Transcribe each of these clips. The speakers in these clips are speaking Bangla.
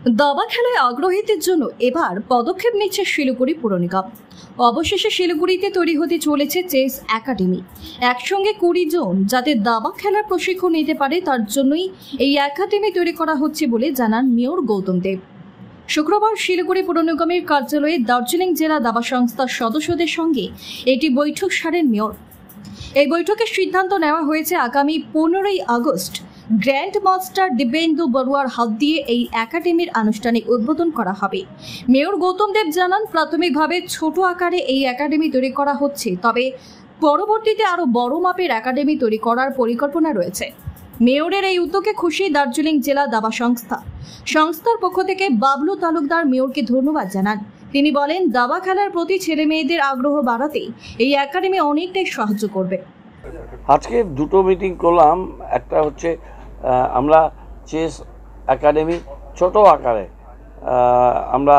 দাবা খেলায় আগ্রহীদের জন্য এবার পদক্ষেপ নিচ্ছে শিলিগুড়ি পুর নিগম। অবশেষে শিলিগুড়িতে তৈরি হতে চলেছে চেস একাডেমি। একসঙ্গে 20 জন যাতে দাবা খেলার প্রশিক্ষণ নিতে পারে তার জন্যই এই একাডেমি তৈরি করা হচ্ছে বলে জানান মেয়র গৌতম দেব। শুক্রবার শিলিগুড়ি পুর নিগমের কার্যালয়ে দার্জিলিং জেলা দাবা সংস্থার সদস্যদের সঙ্গে একটি বৈঠক সারেন মেয়র। এই বৈঠকে সিদ্ধান্ত নেওয়া হয়েছে আগামী 15ই আগস্ট গ্র্যান্ড মাস্টার দিব্যেন্দু বড়ুয়ার হাত দিয়ে এই একাডেমির আনুষ্ঠানিক উদ্বোধন করা হবে। মেয়র গৌতম দেব জানান, প্রাথমিকভাবে ছোট আকারে এই একাডেমি তৈরি করা হচ্ছে, তবে পরবর্তীতে আরও বড় মাপের একাডেমি তৈরি করার পরিকল্পনা রয়েছে। মেয়রের এই উদ্যোগে খুশি দার্জিলিং জেলা দাবা সংস্থার পক্ষ থেকে বাবলু তালুকদার মেয়রকে ধন্যবাদ জানান। তিনি বলেন, দাবা খেলার প্রতি ছেলে মেয়েদের আগ্রহ বাড়াতে এই একাডেমি অনেকটাই সাহায্য করবে। আজকে দুটো মিটিং করলাম। একটা হচ্ছে আমরা চেস একাডেমি ছোট আকারে আমরা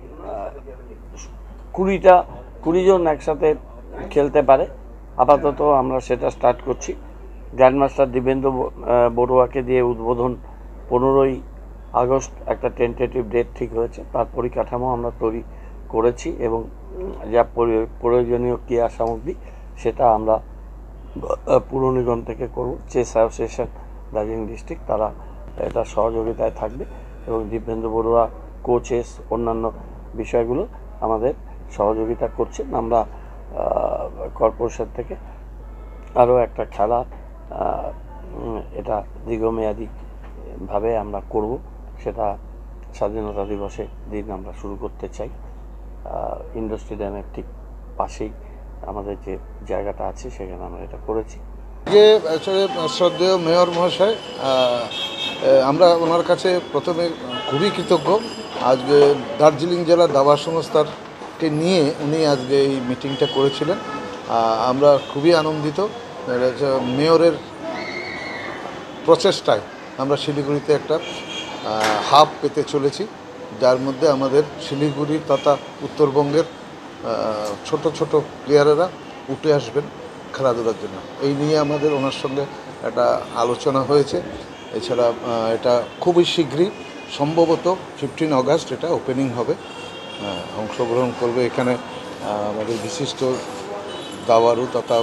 20 জন একসাথে খেলতে পারে, আপাতত আমরা সেটা স্টার্ট করছি। গ্র্যান্ডমাস্টার দিব্যেন্দু বড়ুয়াকে দিয়ে উদ্বোধন 15ই আগস্ট একটা টেন্টেটিভ ডেট ঠিক হয়েছে। তার পরিকাঠামো আমরা তৈরি করেছি এবং যা প্রয়োজনীয় ক্রীড়া সামগ্রী সেটা আমরা পুর নিগম থেকে করব। চেস অ্যাসোসিয়েশন দার্জিলিং ডিস্ট্রিক্ট তারা এটা সহযোগিতায় থাকবে এবং দিব্যেন্দু বড়ুয়া কোচেস অন্যান্য বিষয়গুলো আমাদের সহযোগিতা করছেন। আমরা কর্পোরেশন থেকে আরও একটা খেলা এটা দীর্ঘমেয়াদীভাবে আমরা করব, সেটা স্বাধীনতা দিবসের দিন আমরা শুরু করতে চাই। ইন্ডোর স্টেডিয়ামের ঠিক পাশেই আমাদের যে জায়গাটা আছে সেখানে আমরা এটা করেছি। যে আসলে শ্রদ্ধেয় মেয়র মহাশয়, আমরা ওনার কাছে প্রথমে খুবই কৃতজ্ঞ। আজকে দার্জিলিং জেলা দাবা সংস্থাকে নিয়ে উনি আজকে এই মিটিংটা করেছিলেন। আমরা খুবই আনন্দিত। মেয়রের প্রচেষ্টায় আমরা শিলিগুড়িতে একটা হাব পেতে চলেছি, যার মধ্যে আমাদের শিলিগুড়ি তথা উত্তরবঙ্গের ছোট ছোট প্লেয়ারেরা উঠে আসবেন খেলাধুলার জন্য। এই নিয়ে আমাদের ওনার সঙ্গে একটা আলোচনা হয়েছে। এছাড়া এটা খুবই শীঘ্রই, সম্ভবত 15 আগস্ট এটা ওপেনিং হবে। অংশগ্রহণ করবে এখানে আমাদের বিশিষ্ট দাবারু তথা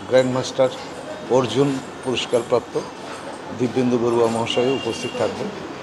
গ্র্যান্ডমাস্টার অর্জুন পুরস্কারপ্রাপ্ত দিব্যেন্দু বড়ুয়া মহাশয় উপস্থিত থাকবেন।